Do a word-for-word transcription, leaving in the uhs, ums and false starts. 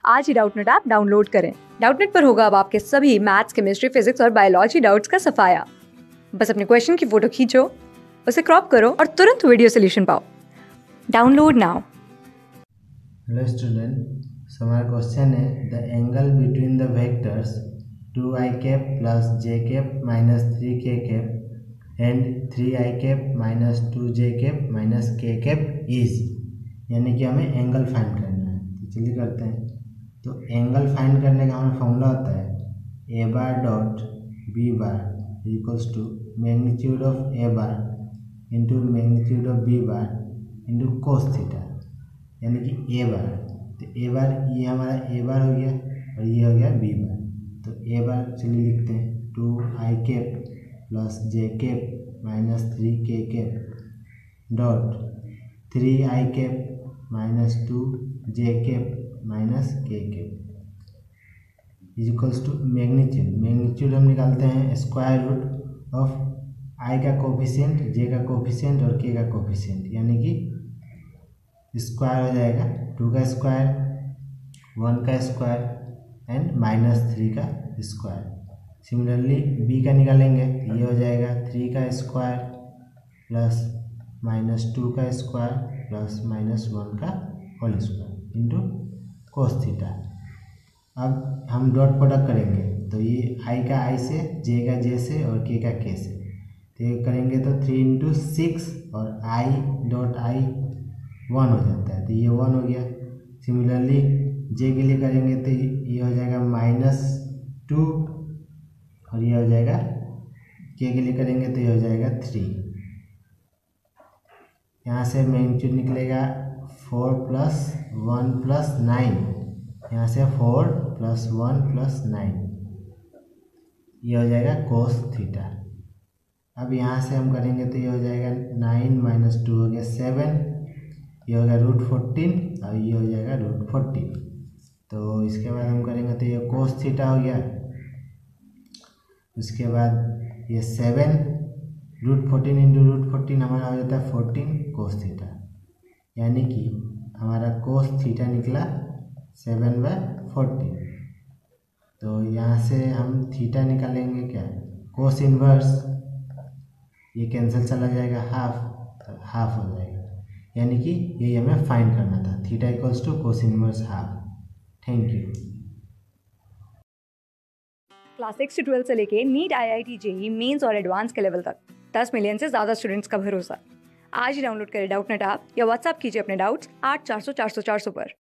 आज ही Doubtnut app download करें। डाउटनेट पर होगा अब आपके सभी मैथ्स, केमिस्ट्री, फिजिक्स और बायोलॉजी डाउट्स का सफाया। बस अपने क्वेश्चन की फोटो खींचो, उसे क्रॉप करो और तुरंत वीडियो सोल्यूशन पाओ। Download now. Hello student, so हमारा क्वेश्चन है the angle between the vectors two i cap plus j cap minus three k cap and three i cap minus two j cap minus k cap is, यानी कि हमें angle find करना है। तो चलिए करते हैं। तो एंगल फाइंड करने का हमारा फॉर्मूला होता है a bar dot b bar equals to magnitude of a bar into magnitude of b bar into cos theta, यानी कि ए बार। तो ए बार ये हमारा ए बार हो गया और ये हो गया बी बार। तो ए बार चलिए लिखते हैं two i cap plus j cap minus three k cap dot three i cap minus two j cap minus k cap is equals to magnitude. Magnitude हम निकालते हैं स्क्वायर रूट ऑफ आई का coefficient, जे का coefficient और के का coefficient, यानी कि स्क्वायर हो जाएगा टू का स्क्वायर, वन का स्क्वायर एंड माइनस थ्री का स्क्वायर। सिमिलरली बी का निकालेंगे तो ये हो जाएगा थ्री का स्क्वायर प्लस माइनस टू का स्क्वायर प्लस माइनस वन का whole square into cos theta. अब हम डॉट प्रोडक्ट करेंगे तो ये आई का आई से, जे का जे से और के का के से, तो ये करेंगे तो थ्री इंटू सिक्स और आई डॉट आई वन हो जाता है, तो ये वन हो गया। सिमिलरली जे के लिए करेंगे तो ये हो जाएगा माइनस टू और ये हो जाएगा, के के लिए करेंगे तो ये हो जाएगा थ्री। यहाँ से मैग्नीट्यूड निकलेगा four plus one plus nine, यहाँ से four plus one plus nine, ये हो जाएगा कोस थीटा। अब यहाँ से हम करेंगे तो ये हो जाएगा नाइन माइनस टू हो गया सेवन, ये हो गया रूट फोर्टीन और ये हो जाएगा रूट फोर्टीन। तो इसके बाद हम करेंगे तो ये कोस थीटा हो गया। उसके बाद ये seven root fourteen into root fourteen हमारा हो जाता है फोर्टीन कोस थीटा, यानी कि हमारा कोस थीटा निकला सेवन बाय फोर्टीन। तो यहाँ से हम थीटा निकालेंगे क्या, कोस इनवर्स, ये कैंसिल चला जाएगा हाफ, तो हाफ हो जाएगा, यानी कि ये हमें फाइंड करना था, theta equals to cos inverse half. Thank you. Class six से ट्वेल्थ से लेके NEET, I I T, JEE Mains और एडवांस के लेवल तक दस मिलियन से ज्यादा स्टूडेंट्स का भरोसा। आज ही डाउनलोड करें डाउटनेट ऐप या व्हाट्सएप कीजिए अपने डाउट्स आठ चार सौ चार सौ चार सौ पर।